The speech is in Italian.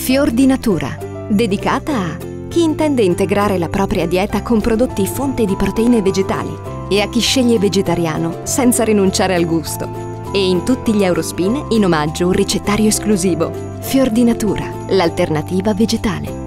Fior di Natura, dedicata a chi intende integrare la propria dieta con prodotti fonte di proteine vegetali e a chi sceglie vegetariano senza rinunciare al gusto. E in tutti gli Eurospin in omaggio un ricettario esclusivo. Fior di Natura, l'alternativa vegetale.